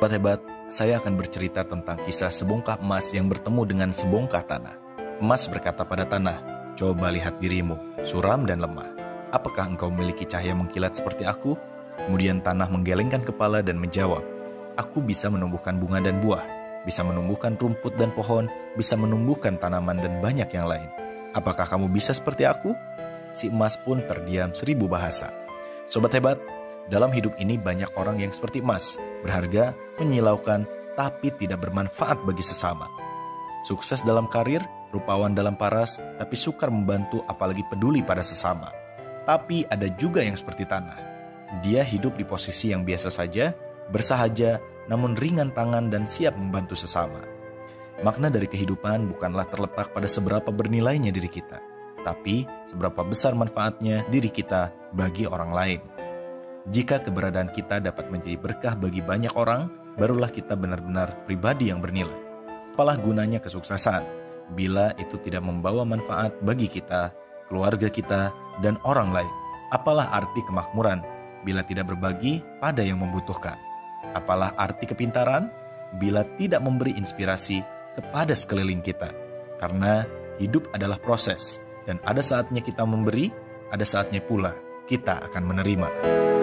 Sobat hebat, saya akan bercerita tentang kisah sebongkah emas yang bertemu dengan sebongkah tanah. Emas berkata pada tanah, "Coba lihat dirimu, suram dan lemah. Apakah engkau memiliki cahaya mengkilat seperti aku?" Kemudian tanah menggelengkan kepala dan menjawab, "Aku bisa menumbuhkan bunga dan buah, bisa menumbuhkan rumput dan pohon, bisa menumbuhkan tanaman dan banyak yang lain. Apakah kamu bisa seperti aku?" Si emas pun terdiam 1000 bahasa. Sobat hebat, dalam hidup ini banyak orang yang seperti emas, berharga, menyilaukan, tapi tidak bermanfaat bagi sesama. Sukses dalam karir, rupawan dalam paras, tapi sukar membantu apalagi peduli pada sesama. Tapi ada juga yang seperti tanah. Dia hidup di posisi yang biasa saja, bersahaja, namun ringan tangan dan siap membantu sesama. Makna dari kehidupan bukanlah terletak pada seberapa bernilainya diri kita, tapi seberapa besar manfaatnya diri kita bagi orang lain. Jika keberadaan kita dapat menjadi berkah bagi banyak orang, barulah kita benar-benar pribadi yang bernilai. Apalah gunanya kesuksesan bila itu tidak membawa manfaat bagi kita, keluarga kita, dan orang lain? Apalah arti kemakmuran bila tidak berbagi pada yang membutuhkan? Apalah arti kepintaran bila tidak memberi inspirasi kepada sekeliling kita? Karena hidup adalah proses, dan ada saatnya kita memberi, ada saatnya pula kita akan menerima.